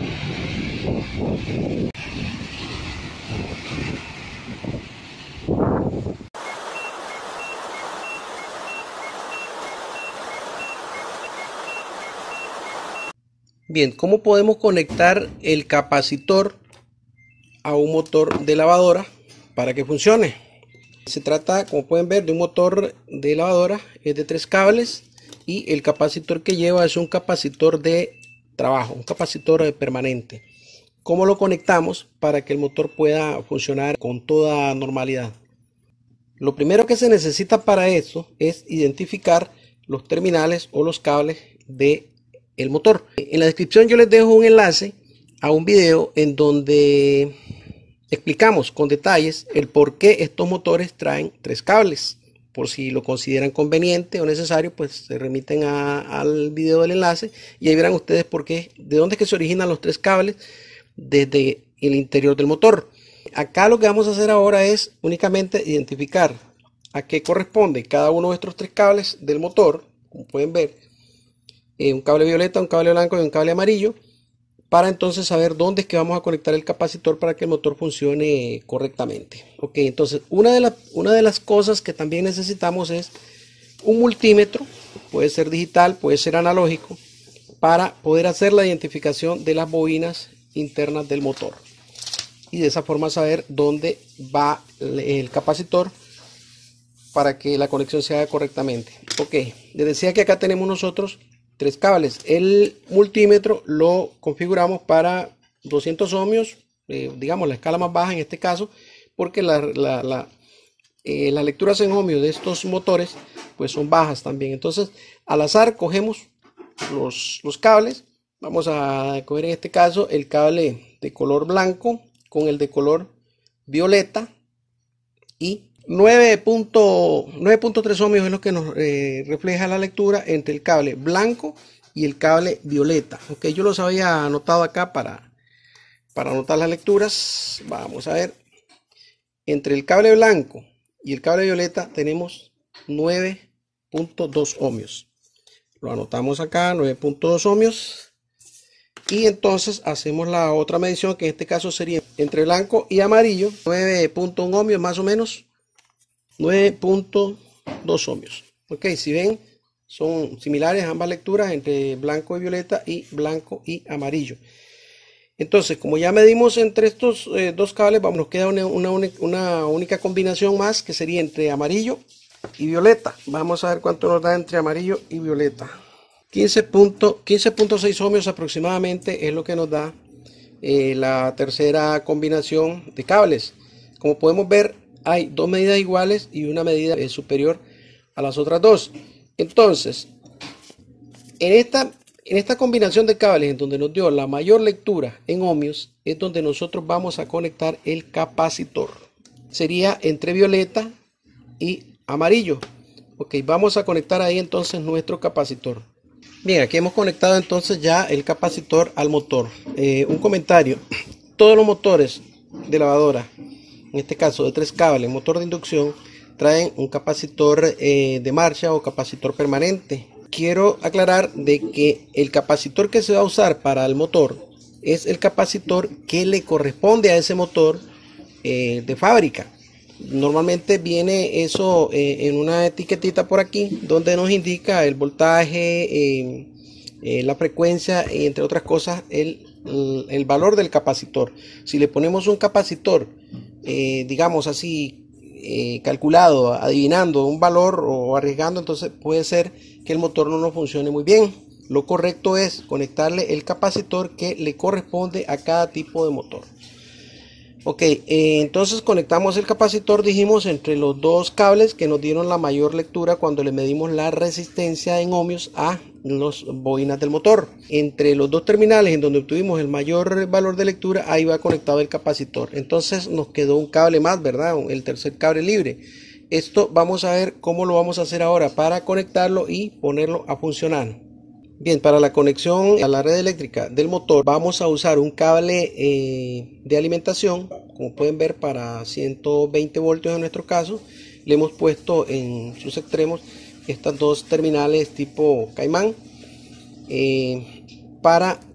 Bien, ¿cómo podemos conectar el capacitor a un motor de lavadora para que funcione? Se trata, como pueden ver, de un motor de lavadora, es de 3 cables y el capacitor que lleva es un capacitor de trabajo, un capacitor permanente. ¿Cómo lo conectamos para que el motor pueda funcionar con toda normalidad? Lo primero que se necesita para esto es identificar los terminales o los cables de el motor. En la descripción yo les dejo un enlace a un video en donde explicamos con detalles el por qué estos motores traen 3 cables. Por si lo consideran conveniente o necesario, pues se remiten al video del enlace y ahí verán ustedes por qué, de dónde es que se originan los 3 cables desde el interior del motor. Acá lo que vamos a hacer ahora es únicamente identificar a qué corresponde cada uno de estos 3 cables del motor, como pueden ver, un cable violeta, un cable blanco y un cable amarillo, para entonces saber dónde es que vamos a conectar el capacitor para que el motor funcione correctamente. Ok, entonces una de las cosas que también necesitamos es un multímetro, puede ser digital, puede ser analógico, para poder hacer la identificación de las bobinas internas del motor y de esa forma saber dónde va el capacitor para que la conexión se haga correctamente. Ok, les decía que acá tenemos nosotros 3 cables. El multímetro lo configuramos para 200 ohmios, digamos la escala más baja en este caso, porque las lecturas en ohmios de estos motores pues son bajas también. Entonces al azar cogemos los cables. Vamos a coger en este caso el cable de color blanco con el de color violeta y 9.3 ohmios es lo que nos refleja la lectura entre el cable blanco y el cable violeta. Ok, yo los había anotado acá para anotar las lecturas. Vamos a ver, entre el cable blanco y el cable violeta tenemos 9.2 ohmios. Lo anotamos acá, 9.2 ohmios. Y entonces hacemos la otra medición, que en este caso sería entre blanco y amarillo, 9.1 ohmios más o menos, 9.2 ohmios. Ok, si ven, son similares ambas lecturas entre blanco y violeta y blanco y amarillo. Entonces, como ya medimos entre estos 2 cables, nos queda una única combinación más, que sería entre amarillo y violeta. Vamos a ver cuánto nos da entre amarillo y violeta. 15.6 ohmios aproximadamente es lo que nos da la tercera combinación de cables. Como podemos ver, hay 2 medidas iguales y una medida superior a las otras 2. Entonces, en esta combinación de cables en donde nos dio la mayor lectura en ohmios, es donde nosotros vamos a conectar el capacitor. Sería entre violeta y amarillo. Ok, vamos a conectar ahí entonces nuestro capacitor. Bien, aquí hemos conectado entonces ya el capacitor al motor. Un comentario: todos los motores de lavadora, en este caso de 3 cables, motor de inducción, traen un capacitor de marcha o capacitor permanente. Quiero aclarar de que el capacitor que se va a usar para el motor es el capacitor que le corresponde a ese motor de fábrica. Normalmente viene eso en una etiquetita por aquí donde nos indica el voltaje, la frecuencia y entre otras cosas el valor del capacitor. Si le ponemos un capacitor digamos así calculado, adivinando un valor o arriesgando, entonces puede ser que el motor no nos funcione muy bien. Lo correcto es conectarle el capacitor que le corresponde a cada tipo de motor. Ok, entonces conectamos el capacitor, dijimos, entre los 2 cables que nos dieron la mayor lectura cuando le medimos la resistencia en ohmios a las bobinas del motor. Entre los 2 terminales en donde obtuvimos el mayor valor de lectura, ahí va conectado el capacitor. Entonces nos quedó un cable más, ¿verdad? El tercer cable libre. Esto vamos a ver cómo lo vamos a hacer ahora para conectarlo y ponerlo a funcionar. Bien, para la conexión a la red eléctrica del motor vamos a usar un cable de alimentación, como pueden ver, para 120 voltios en nuestro caso. Le hemos puesto en sus extremos estas 2 terminales tipo caimán para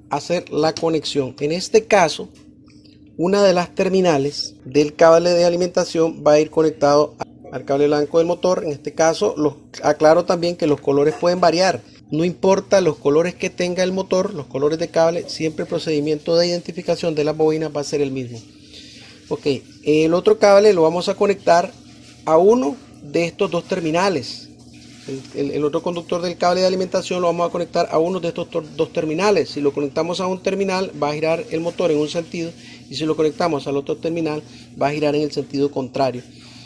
hacer la conexión. En este caso, una de las terminales del cable de alimentación va a ir conectado al cable blanco del motor. En este caso, aclaro también que los colores pueden variar. No importa los colores que tenga el motor, los colores de cable, siempre el procedimiento de identificación de las bobinas va a ser el mismo. Ok, el otro cable lo vamos a conectar a uno de estos dos terminales. El otro conductor del cable de alimentación lo vamos a conectar a uno de estos dos terminales. Si lo conectamos a un terminal, va a girar el motor en un sentido, y si lo conectamos al otro terminal, va a girar en el sentido contrario.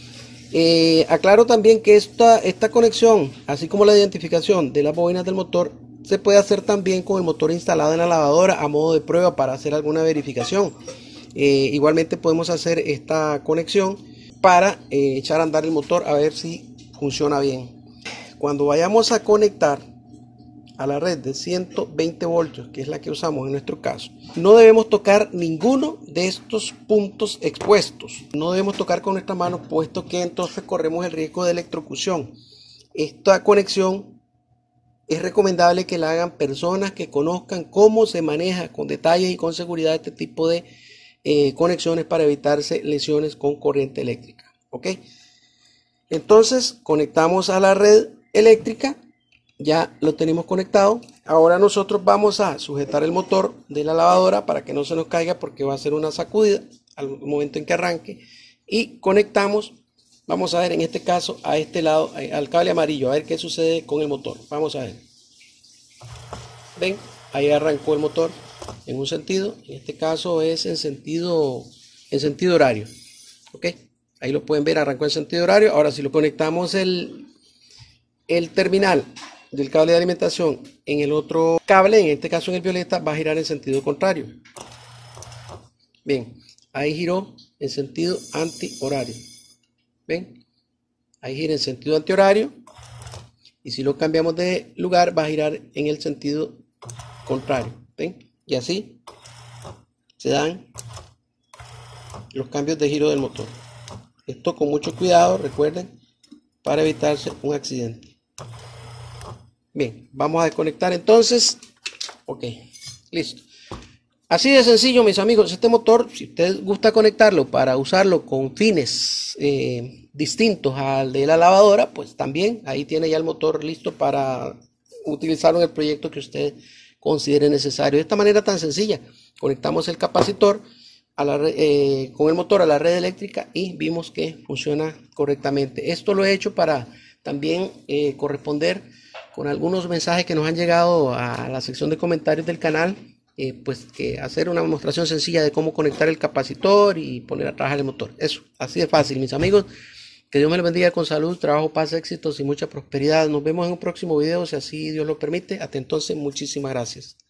Aclaro también que esta conexión, así como la identificación de las bobinas del motor, se puede hacer también con el motor instalado en la lavadora a modo de prueba para hacer alguna verificación. Igualmente podemos hacer esta conexión para echar a andar el motor a ver si funciona bien. Cuando vayamos a conectar a la red de 120 voltios, que es la que usamos en nuestro caso, no debemos tocar ninguno de estos puntos expuestos. No debemos tocar con nuestra mano, puesto que entonces corremos el riesgo de electrocución. Esta conexión es recomendable que la hagan personas que conozcan cómo se maneja con detalles y con seguridad este tipo de conexiones para evitarse lesiones con corriente eléctrica. ¿Ok? Entonces conectamos a la red eléctrica, ya lo tenemos conectado. Ahora nosotros vamos a sujetar el motor de la lavadora para que no se nos caiga, porque va a ser una sacudida al momento en que arranque, y conectamos, vamos a ver en este caso a este lado, al cable amarillo, a ver qué sucede con el motor. Vamos a ver, ven, ahí arrancó el motor en un sentido, en este caso es en sentido horario. Ok, ahí lo pueden ver, arrancó en sentido horario. Ahora si lo conectamos el terminal del cable de alimentación en el otro cable, en este caso en el violeta, va a girar en sentido contrario. Bien, ahí giró en sentido antihorario. Ven, ahí gira en sentido antihorario, y si lo cambiamos de lugar va a girar en el sentido contrario. Ven, y así se dan los cambios de giro del motor. Esto con mucho cuidado, recuerden, para evitarse un accidente. Bien, vamos a desconectar entonces. Ok, listo. Así de sencillo, mis amigos. Este motor, si usted gusta conectarlo para usarlo con fines distintos al de la lavadora, pues también ahí tiene ya el motor listo para utilizarlo en el proyecto que usted considere necesario. De esta manera tan sencilla, conectamos el capacitor con el motor a la red eléctrica y vimos que funciona correctamente. Esto lo he hecho para también corresponder con algunos mensajes que nos han llegado a la sección de comentarios del canal, pues que hacer una demostración sencilla de cómo conectar el capacitor y poner a trabajar el motor. Eso, así de fácil, mis amigos. Que Dios me los bendiga con salud, trabajo, paz, éxitos y mucha prosperidad. Nos vemos en un próximo video, si así Dios lo permite. Hasta entonces, muchísimas gracias.